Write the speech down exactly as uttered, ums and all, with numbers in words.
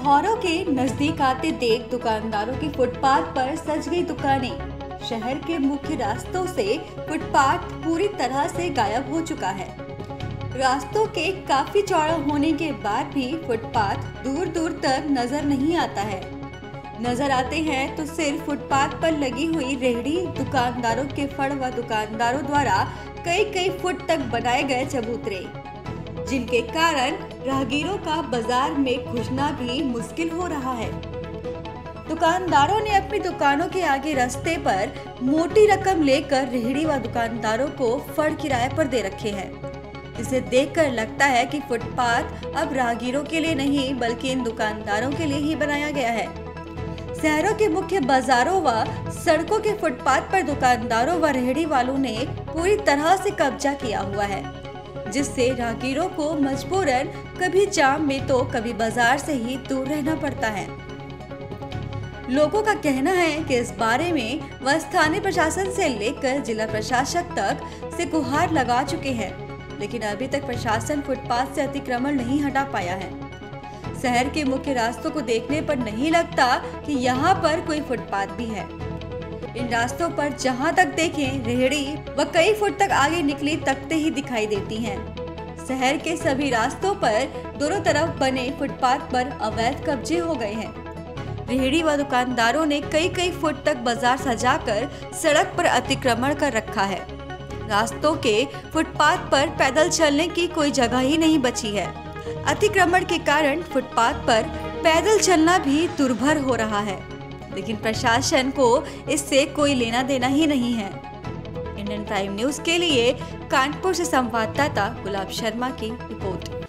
त्योहारों के नजदीक आते देख दुकानदारों की फुटपाथ पर सज गई दुकानें। शहर के मुख्य रास्तों से फुटपाथ पूरी तरह से गायब हो चुका है। रास्तों के काफी चौड़ा होने के बाद भी फुटपाथ दूर दूर तक नजर नहीं आता है। नजर आते हैं तो सिर्फ फुटपाथ पर लगी हुई रेहड़ी दुकानदारों के फड़ व दुकानदारों द्वारा कई कई फुट तक बनाए गए चबूतरे, जिनके कारण राहगीरों का बाजार में घुसना भी मुश्किल हो रहा है। दुकानदारों ने अपनी दुकानों के आगे रास्ते पर मोटी रकम लेकर रेहड़ी व दुकानदारों को फड़ किराए पर दे रखे हैं, जिसे देखकर लगता है कि फुटपाथ अब राहगीरों के लिए नहीं बल्कि इन दुकानदारों के लिए ही बनाया गया है। शहरों के मुख्य बाजारों व सड़कों के फुटपाथ पर दुकानदारों व रेहड़ी वालों ने पूरी तरह से कब्जा किया हुआ है, जिससे राहगीरों को मजबूरन कभी जाम में तो कभी बाजार से ही दूर रहना पड़ता है। लोगों का कहना है कि इस बारे में वह स्थानीय प्रशासन से लेकर जिला प्रशासक तक से गुहार लगा चुके हैं, लेकिन अभी तक प्रशासन फुटपाथ से अतिक्रमण नहीं हटा पाया है। शहर के मुख्य रास्तों को देखने पर नहीं लगता कि यहाँ पर कोई फुटपाथ भी है। इन रास्तों पर जहां तक देखें रेहड़ी व कई फुट तक आगे निकली तख्ते ही दिखाई देती हैं। शहर के सभी रास्तों पर दोनों तरफ बने फुटपाथ पर अवैध कब्जे हो गए हैं। रेहड़ी व दुकानदारों ने कई कई फुट तक बाजार सजाकर सड़क पर अतिक्रमण कर रखा है। रास्तों के फुटपाथ पर पैदल चलने की कोई जगह ही नहीं बची है। अतिक्रमण के कारण फुटपाथ पर पैदल चलना भी दुर्भर हो रहा है, लेकिन प्रशासन को इससे कोई लेना देना ही नहीं है। इंडियन प्राइम न्यूज के लिए कानपुर से संवाददाता गुलाब शर्मा की रिपोर्ट।